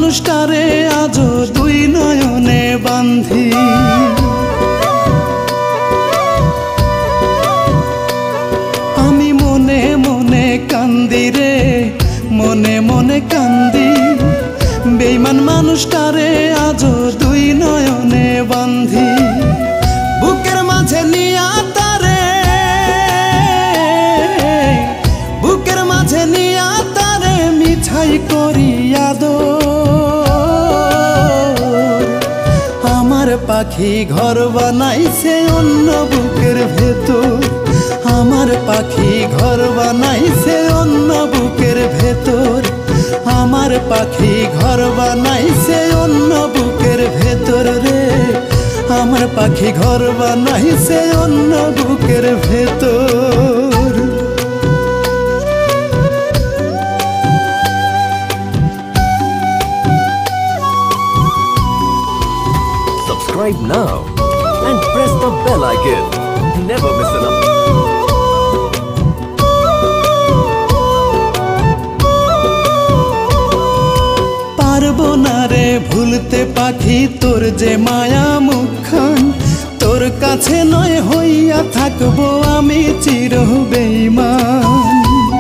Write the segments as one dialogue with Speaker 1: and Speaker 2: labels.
Speaker 1: মানুষটারে আজও দুই নয়নে বান্ধি। আমি মনে মনে কান্দি রে, মনে মনে কান্দি। বেঈমান মানুষটারে আজও দুই নয়নে বান্ধি। বুকের মাঝে নিয়া তারে, বুকের মাঝে নিয়া তারে মিছাই করি আদর। আমার পাখি ঘর বানাইছে অন্য বুকের ভেতর। আমার পাখি ঘর বানাইছে অন্য বুকের ভেতর। আমার পাখি ঘর বানাইছে অন্য বুকের ভেতর রে। আমার পাখি ঘর বানাইছে অন্য বুকের ভেতর।
Speaker 2: Subscribe now and press the bell icon. Never miss an update.
Speaker 1: পারবো না রে ভুলতে পাখি তোর যে মায়া মুখখান। তোর কাছে নয় হইয়া থাকবো আমি চির বেঈমান।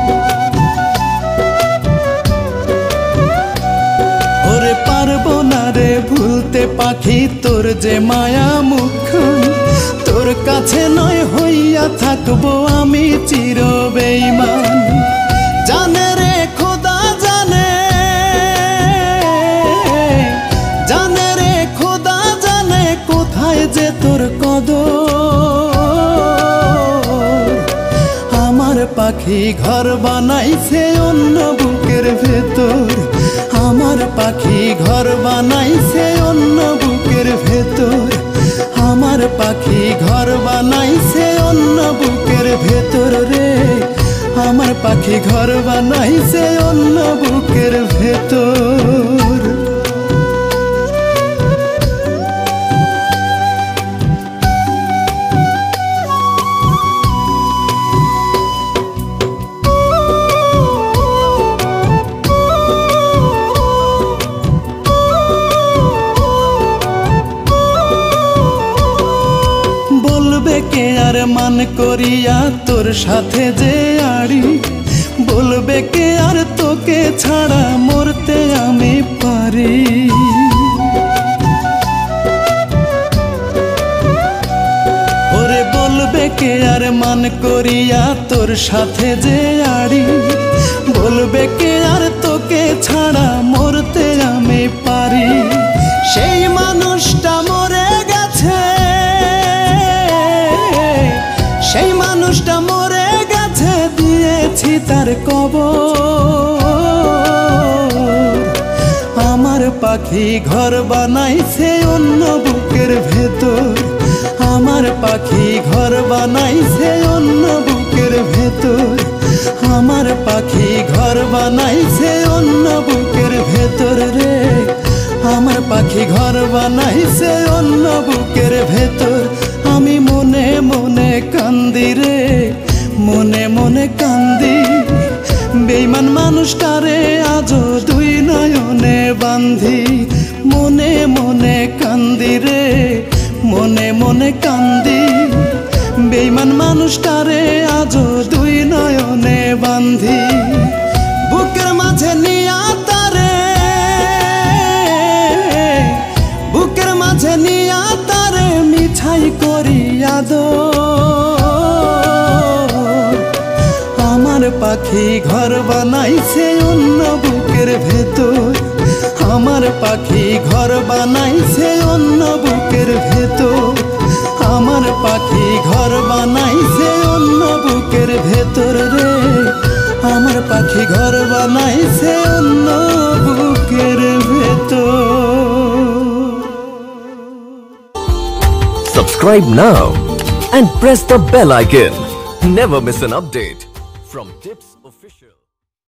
Speaker 1: ওরে পারবো না রে ভুলতে পাখি তোর যে মায়া মুখখান। তোর কাছে নয় হইয়া থাকবো আমি চির বেঈমান। জানে রে খোদা জানে, জানে রে খোদা জানে কোথায় যে তোর কদর। আমার পাখি ঘর বানাইছে অন্য বুকের ভেতর। আমার পাখি ঘর বানাইছে অন্য বুকের ভেতর। আমার পাখি ঘর বানাইছে অন্য বুকের ভেতর রে। আমার পাখি ঘর বানাইছে অন্য বুকের ভেতর। বলবে কে আর মান করিয়া তোর সাথে যে আড়ি। বলবে কে আর তোকে ছাড়া মরতে আমি পারি। ওরে বলবে কে আর মান করিয়া তোর সাথে যে আড়ি। বলবে কে আর তোকে ছাড়া মরতে আমি পারি। সেই মানুষটা মরে গেছে, সেই মানুষটা মরে গেছে দিয়েছি তার কবর। আমার পাখি ঘর বানাইছে অন্য বুকের ভেতর। আমার পাখি ঘর বানাইছে অন্য বুকের ভেতর। আমার পাখি ঘর বানাইছে অন্য বুকের ভেতর রে। আমার পাখি ঘর বানাইছে অন্য বুকের ভেতর। আমি মনে মনে কান্দি রে, মনে মনে কান্দি। বেঈমান মানুষটারে আজও দুই নয়নে বান্ধি। মনে মনে কান্দি রে, মনে মনে কান্দি। বেঈমান মানুষটারে আজও দুই নয়নে বান্ধি। বুকের মাঝে নিয়া তারে, বুকের মাঝে নিয়া তারে মিছাই করি আদর। আমার পাখি ঘর বানাইছে অন্য বুকের ভেতর। আমার পাখি ঘর বানাইছে অন্য বুকের ভেতর। আমার পাখি ঘর বানাইছে অন্য বুকের ভেতর রে। আমার পাখি ঘর বানাইছে অন্য বুকের ভেতর।
Speaker 2: Subscribe now and press the bell icon. Never miss an update from Tips Official.